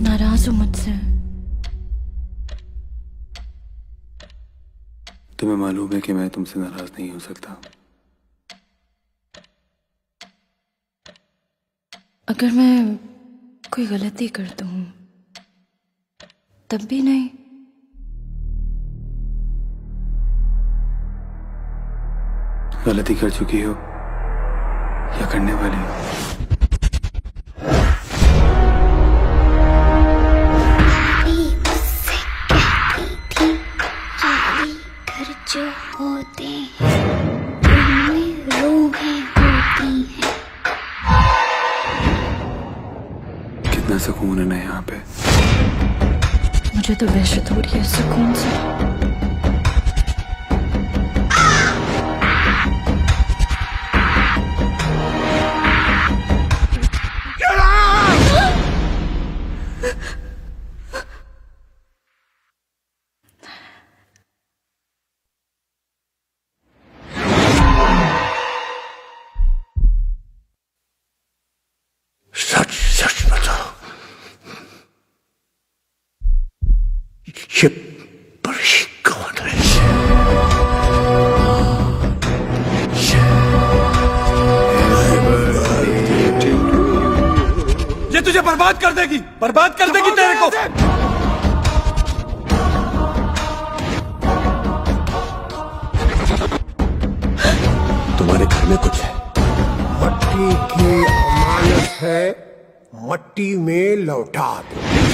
नाराज हो मुझसे? तुम्हें मालूम है कि मैं तुमसे नाराज नहीं हो सकता। अगर मैं कोई गलती करता हूं तब भी नहीं? गलती कर चुकी हो या करने वाली हो? जो होते हैं उनमें रूहें होती हैं। कितना सुकून है ना यहाँ पे। मुझे तो वहशत हो रही है सुकून से। सच सच बताओ, ये परी कौन है? ये तुझे बर्बाद कर देगी, बर्बाद कर देगी तेरे को। तुम्हारे घर में कुछ है? मट्टी की अमानत है, मट्टी में लौटा दो।